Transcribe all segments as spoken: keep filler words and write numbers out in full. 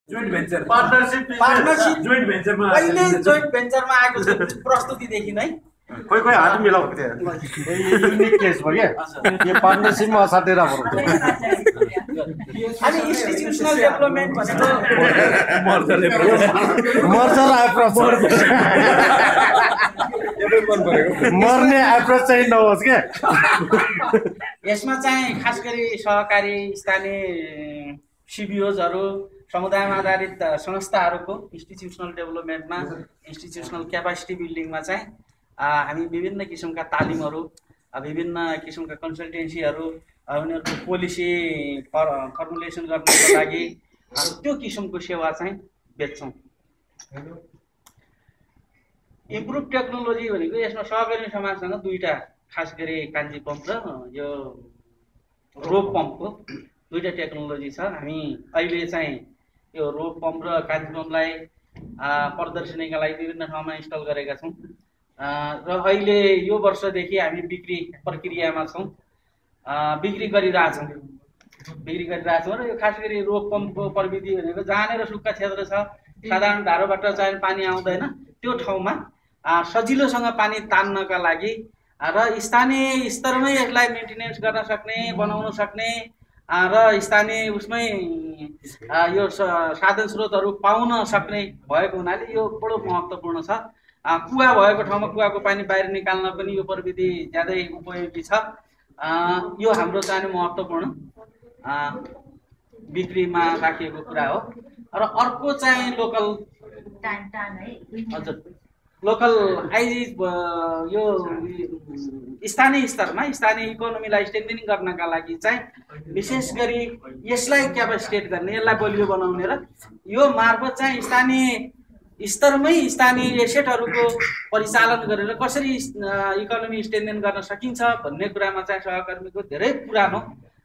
Joint venture partnership partnership joint भेन्चरमा कहिले joint भेन्चरमा आएको छ प्रस्तुतिदेखि नै कोही कोही हात मिलाउ त्यहाँ युनिक केस हो क्या यो पार्टनरशिपमा असाध्यै राम्रो हुन्छ हामी इन्स्टिट्युसनल डेभलपमेन्ट भनेको मर्जरले मर्जर एप्रोच मर्ने एप्रोच चाहिँ नहोस् क्या यसमा चाहिँ खास गरी सहकारी स्थानीय सिबिओजहरू समुदायमा आधारित संस्थाहरूको इन्स्टिट्युसनल डेभलपमेन्टमा इन्स्टिट्युसनल क्यापासिटी बिल्डिङमा चाहिँ हामी विभिन्न किसिमका तालिमहरू विभिन्न किसिमका कन्सल्टेन्सीहरू उनीहरूको पोलिसी फर्मुलेसन गर्नको लागि त्यो किसिमको सेवा चाहिँ बेच्छौँ। इम्प्रुभ टेक्नोलोजी भनेको यसमा सहकारी समाजसँग दुईवटा खास गरी कान्छी पम्प र यो रोप पम्पको दुईवटा टेक्नोलोजी छ। हामी अहिले चाहिँ यो रोप पम्प र कान्छी पम्पलाई प्रदर्शनीका लागि विभिन्न ठाउँमा इन्स्टल गरेका छौँ र अहिले यो वर्षदेखि हामी बिक्री प्रक्रियामा छौँ, बिक्री गरिरहेछौँ बिक्री गरिरहेछौँ र यो खास गरी रोप पम्पको प्रविधि भनेको जहाँनिर सुक्खा क्षेत्र छ, साधारण धारोबाट चाहिँ पानी आउँदैन, त्यो ठाउँमा सजिलोसँग पानी तान्नका लागि र स्थानीय स्तरमै यसलाई मेन्टेनेन्स गर्न सक्ने, बनाउन सक्ने र स्थानीय उसमै यो साधन स्रोतहरू पाउन सक्ने भएको हुनाले यो बडो महत्त्वपूर्ण छ। कुवा भएको ठाउँमा कुवाको पानी बाहिर निकाल्न पनि यो प्रविधि ज्यादै उपयोगी छ। यो हाम्रो चाहिँ महत्त्वपूर्ण बिक्रीमा राखिएको कुरा हो। र अर्को चाहिँ लोकल हजुर लोकल आइजी यो स्थानीय स्तरमा स्थानीय इकोनोमीलाई स्ट्रेन्थनिङ गर्नका लागि चाहिँ विशेष गरी यसलाई क्यापेसिटेट गर्ने, यसलाई बलियो बनाउने र यो मार्फत चाहिँ स्थानीय स्तरमै स्थानीय एसेटहरूको परिचालन गरेर कसरी इकोनोमी स्ट्रेन्थन गर्न सकिन्छ भन्ने कुरामा चाहिँ सहकर्मीको धेरै पुरानो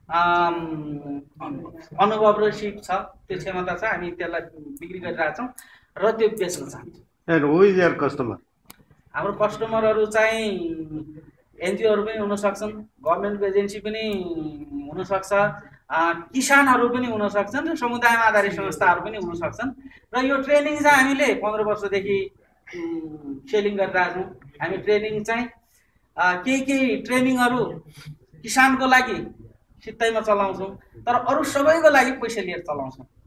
अनुभव र सिप छ, त्यो क्षमता छ। हामी त्यसलाई बिक्री गरिरहेछौँ र त्यो बेच्न चाहन्छौँ। And who is your customer? हाम्रो कस्टमरहरू चाहिँ एनजिओहरू पनि हुन सक्छन्, गभर्नमेन्टको एजेन्सी पनि हुनसक्छ, किसानहरू पनि हुन सक्छन् र समुदायमा आधारित संस्थाहरू पनि हुन सक्छन्। र यो ट्रेनिङ चाहिँ हामीले पन्ध्र वर्षदेखि सेलिङ गरिरहेछौँ। हामी ट्रेनिङ चाहिँ केही केही ट्रेनिङहरू किसानको लागि सित्तैमा चलाउँछौँ, तर अरू सबैको लागि पैसा लिएर चलाउँछौँ।